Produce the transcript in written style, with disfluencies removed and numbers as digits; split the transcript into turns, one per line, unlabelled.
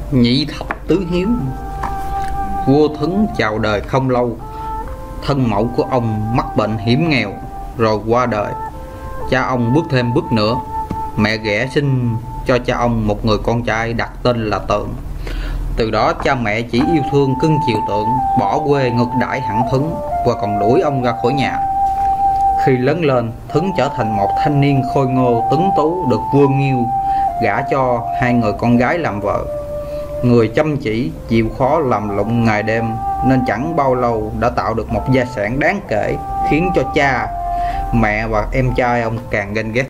Nhị thập tứ hiếu. Vua Thuấn chào đời không lâu, thân mẫu của ông mắc bệnh hiểm nghèo rồi qua đời. Cha ông bước thêm bước nữa, mẹ ghẻ sinh cho cha ông một người con trai đặt tên là Tượng. Từ đó cha mẹ chỉ yêu thương cưng chiều Tượng, bỏ quê ngược đãi hẳn Thuấn và còn đuổi ông ra khỏi nhà. Khi lớn lên, Thuấn trở thành một thanh niên khôi ngô tuấn tú, được vua nghiêu gả cho hai người con gái làm vợ. Người chăm chỉ, chịu khó làm lụng ngày đêm nên chẳng bao lâu đã tạo được một gia sản đáng kể, khiến cho cha, mẹ và em trai ông càng ganh ghét.